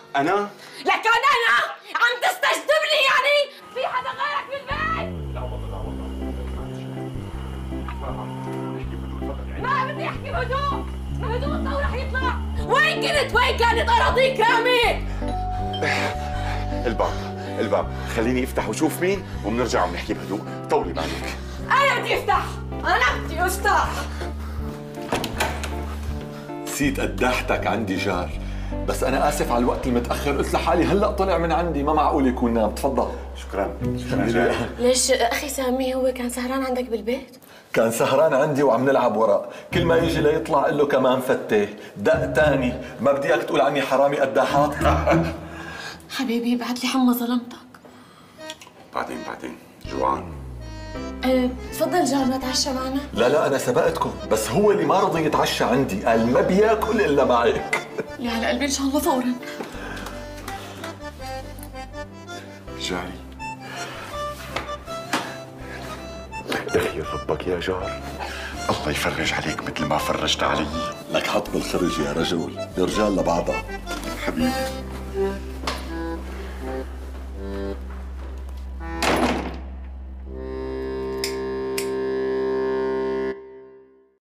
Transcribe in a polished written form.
أنا؟ لك أنا عم تستجدب لي يعني؟ في حدا غيرك بالبيت؟ لا والله لا والله. ما بدي أحكي بهدوء، بهدوء الضوء رح يطلع. وين كنت؟ وين كانت أراضيك يا أمين؟ الباب خليني افتح وشوف مين وبنرجع ونحكي بهدوء. طولي بالك. أنا بدي أفتح، أنا بدي أفتح. نسيت قدحتك عندي جار، بس أنا آسف على الوقت المتأخر، قلت لحالي هلأ طلع من عندي، ما معقول يكون نام. تفضل. شكرا جاري. ليش أخي سامي هو كان سهران عندك بالبيت؟ كان سهران عندي وعم نلعب ورق، كل ما يجي ليطلع قل له كمان فتة، دق تاني، ما بدي اياك تقول عني حرامي قداحات. حبيبي بعت لي حمى ظلمتك. بعدين جوعان. تفضل جارنا تعشى معنا. لا أنا سبقتكم، بس هو اللي ما رضي يتعشى عندي، قال ما بياكل إلا معك. اللي على قلبي إن شاء الله فورا. جاري دخيل ربك يا جار، الله يفرج عليك مثل ما فرجت علي. لك حط بالخرج يا رجل، يا رجال لبعضها. حبيبي